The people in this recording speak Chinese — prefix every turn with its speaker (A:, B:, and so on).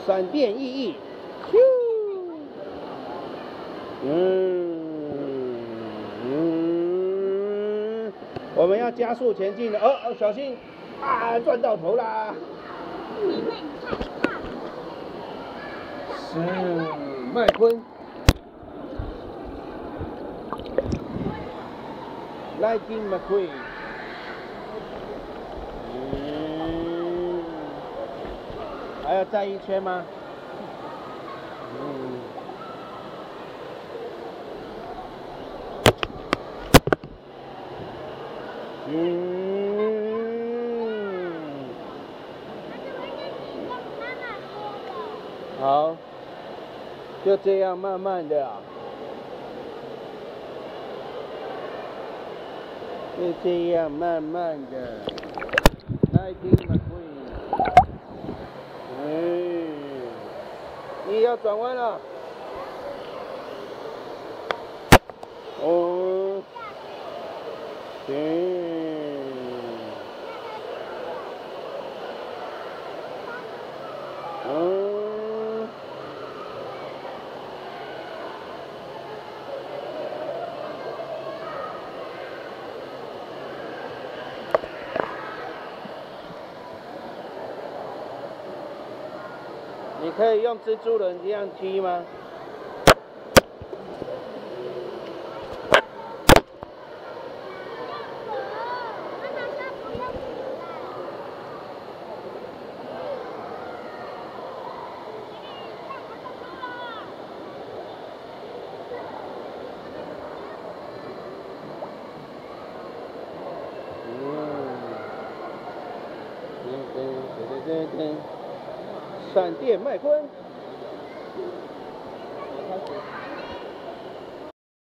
A: 闪电翼翼，咻，我们要加速前进了，小心啊，撞到头啦！是麦昆。Lightning McQueen， 还要再一圈吗？好，就这样慢慢的啊。就这样慢慢的，Lightning McQueen， 你要转弯了，你可以用蜘蛛人这样踢吗？闪电麦昆。